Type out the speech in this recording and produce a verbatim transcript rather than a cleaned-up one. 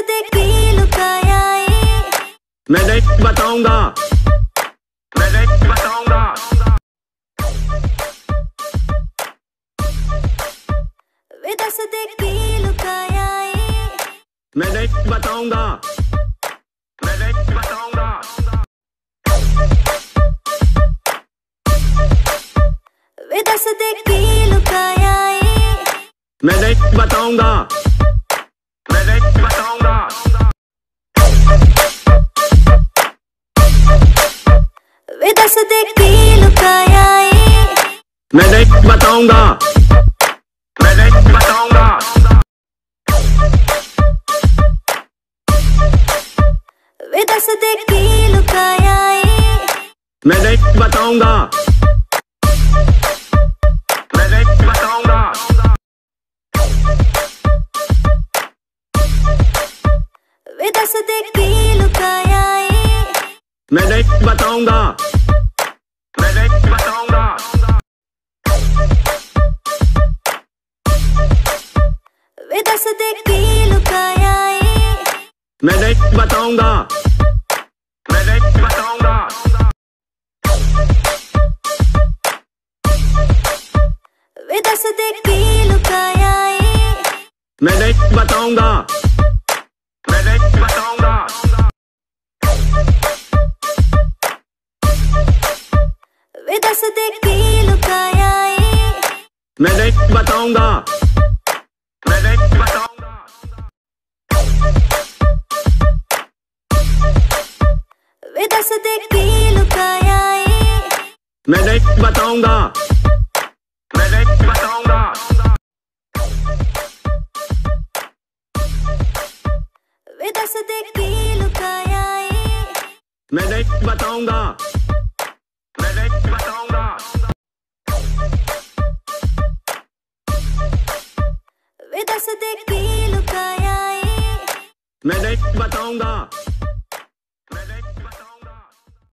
की लुकाया मैं नहीं बताऊंगा, मैं नहीं बताऊंगा। वे दस की लुकाया मैं नहीं बताऊंगा, मैं नहीं बताऊंगा। वे दस की लुकाया मैं नहीं बताऊंगा, मैं नहीं बताऊंगा। वे दस की लुकाया मैं नहीं बताऊंगा, मैं नहीं बताऊंगा। वे दस की लुकाया मैं नहीं बताऊंगा, मैं नहीं बताऊंगा। वे दस की लुकाया मैं नहीं बताऊंगा, मैं नहीं बताऊंगा। वे दस की लुकाया मैं नहीं बताऊंगा, मैं नहीं बताऊंगा। वे दस की लुकाया मैं नहीं बताऊंगा, मैं नहीं बताऊंगा। वे दस की लुकाया मैं नहीं बताऊंगा, मैं नहीं बताऊंगा। वे दस की लुकाया मैं नहीं बताऊंगा, मैं नहीं बताऊंगा। वे दस की लुकाया मैं नहीं बताऊंगा, मैं नहीं बताऊंगा। वे दस की लुकाया मैं नहीं बताऊंगा।